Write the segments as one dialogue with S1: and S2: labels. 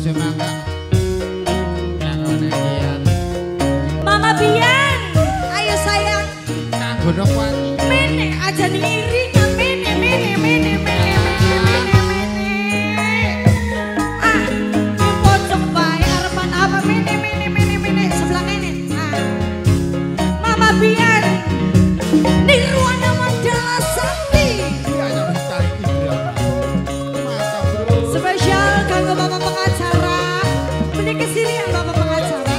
S1: Mama Bian, ayo sayang. Mene aja iringan, mene. Ah, di pojok bae arepan apa mene sebelah ini. Ah. Mama Bian, Nirwana Mandala Sakti. Spesial kanggo bapak pengacara. Beli kesinian bapak pengacara.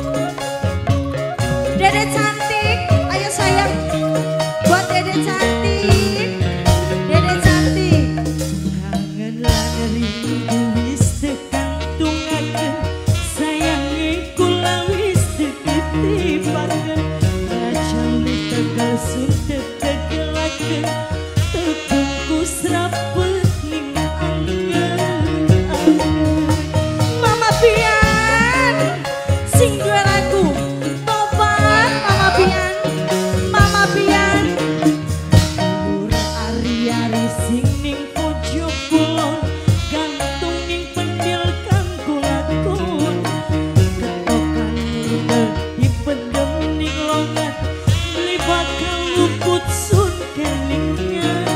S1: Dede cantik, ayo sayang. Buat Dede cantik, Dede cantik. Kangen langen rindu wis tekantungaken, sayange kula wis dititipaken. Rajane tegal suntet tegelaken, tepungku srapet ning angen. Mama Bian, sing duwe lagu tobat. Mama Bian, ora ari-ari sing ning pojok kulon, gantung ning pendil kang kulakon. Ketokan mundel dipendem ning longan, beli bakal luput sun kelingan.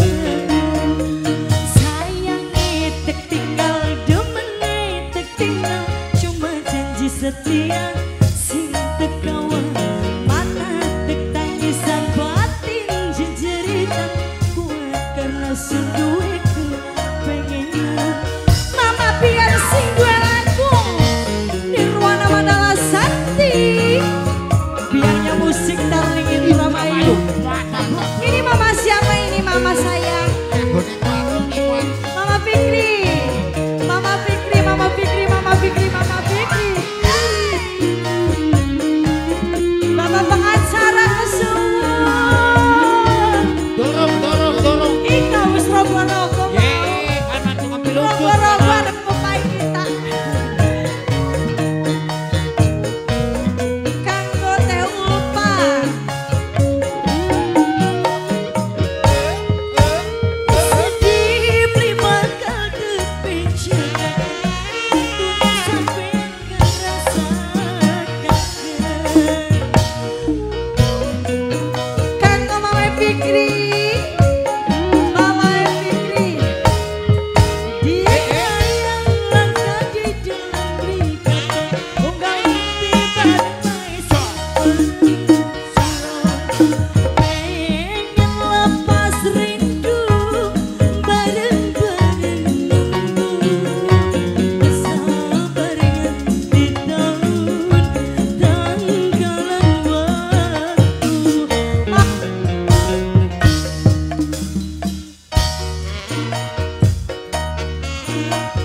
S1: Sayange tek tinggal, demene tek tinggal, cuma janji setia sing tekawan. Mana tek tangisan batin jejeritan, kuat karena sunduwe kepengenan. Mama Bian sing duwe lagu Nirwana Mandala Sakti. Biarnya musik darling Indramayu. Ini mama siapa ini? Mama sayang. Mama Fikri. Mama Fikri, Mama Fikri, Mama Fikri, Mama Fikri. Bapak pengacara kesuwun.
S2: Dorong.
S1: Ika wis rogo-rogo. Rogo-rogo arep pepai kita. Kanggo teh ulpa. Sedih beli bakal kepikiran, tuh sampai ngerasa kangen. Kanggo Mama Fikri, Mama Fikri. Dia yang langkah di jalan berikutnya, unggah mimpi bareng pengen lepas rindu, bareng-bareng nunggu. Sabaran di tahun tanggalan waktu.